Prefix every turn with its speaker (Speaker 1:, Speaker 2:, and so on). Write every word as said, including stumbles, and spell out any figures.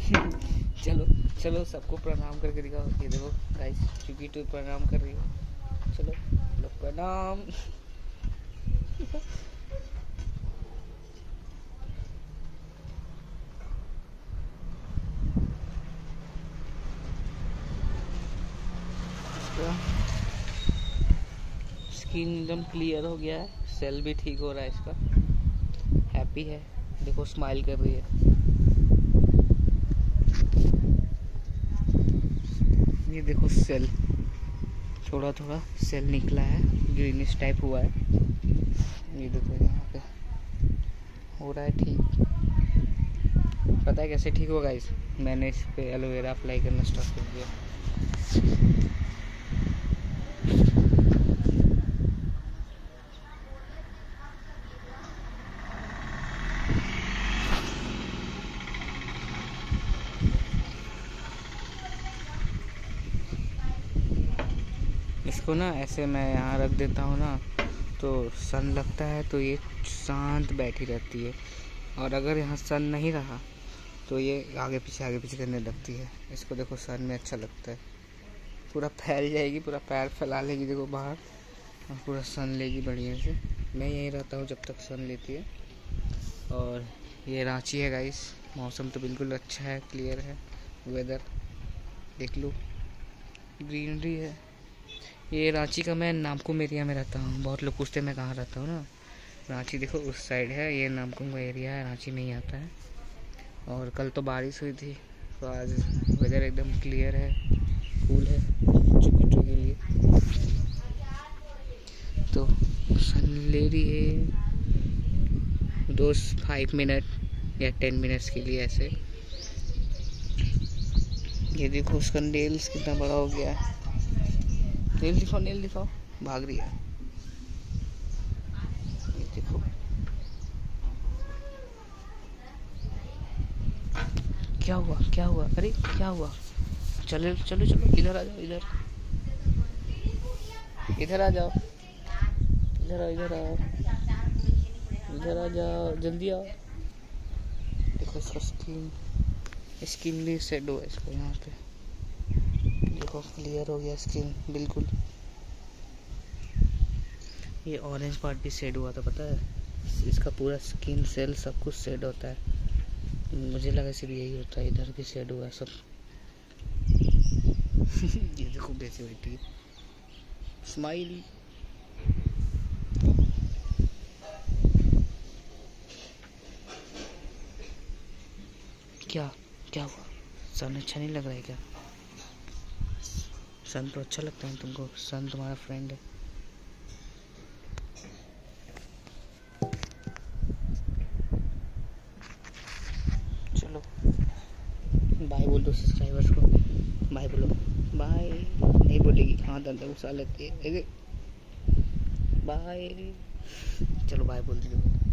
Speaker 1: चलो चलो सबको प्रणाम करके दिखाओ। ये देखो गाइस, चुकी टू प्रणाम कर रही हो। चलो लो प्रणाम। स्किन एकदम क्लियर हो गया है, सेल भी ठीक हो रहा है इसका। हैप्पी है, देखो स्माइल कर रही है। ये देखो सेल, थोड़ा थोड़ा सेल निकला है, ग्रीनिश टाइप हुआ है। ये देखो यहाँ पे हो रहा है ठीक। पता है कैसे ठीक होगा? इस मैंने इस पे एलोवेरा अप्लाई करना स्टार्ट कर दिया। इसको ना ऐसे मैं यहाँ रख देता हूँ ना, तो सन लगता है तो ये शांत बैठी रहती है, और अगर यहाँ सन नहीं रहा तो ये आगे पीछे आगे पीछे करने लगती है। इसको देखो सन में अच्छा लगता है, पूरा फैल जाएगी, पूरा पैर फैला लेगी देखो बाहर, और पूरा सन लेगी बढ़िया से। मैं यहीं रहता हूँ जब तक सन लेती है। और ये रांची है गाइस, मौसम तो बिल्कुल अच्छा है, क्लियर है वेदर, देख लो ग्रीनरी है। ये रांची का, मैं नामकुम एरिया में रहता हूँ। बहुत लोग पूछते हैं मैं कहाँ रहता हूँ ना, रांची देखो उस साइड है, ये नामकुम का एरिया है, रांची में ही आता है। और कल तो बारिश हुई थी, तो आज वेदर एकदम क्लियर है, कूल है चुकी के लिए। तो सन ले रही है रोज फाइव मिनट या टेन मिनट्स के लिए ऐसे। ये देखो उसका नेल्स कितना बड़ा हो गया है। नेल दिखाओ, नेल दिखाओ, भाग रही है। ये देखो क्या हुआ, क्या हुआ, अरे क्या हुआ? चलो चलो चलो, इधर आ जाओ, इधर इधर आ जाओ, इधर आओ, इधर आओ, इधर आ जाओ, जल्दी आओ। देखो इसका स्किन स्किन भी शेड हुआ इसको यहाँ पे, देखो क्लियर हो गया स्किन बिल्कुल। ये ऑरेंज पार्ट भी शेड हुआ था, पता है? इसका पूरा स्किन सेल सब कुछ शेड होता है। मुझे लगा सिर्फ यही होता है, इधर भी शेड हुआ है सब। ये देखो कैसे बैठी है, स्माइल। क्या क्या हुआ? सन अच्छा नहीं लग रहा है क्या? सन तो अच्छा लगता है तुमको, सन तुम्हारा फ्रेंड है। चलो बाय बोल दो सब्सक्राइबर्स को, बाय बोलो। बाय नहीं बोलेगी, हाँ दंदा घुसा लेती है, बाय। चलो बाय बोल दो।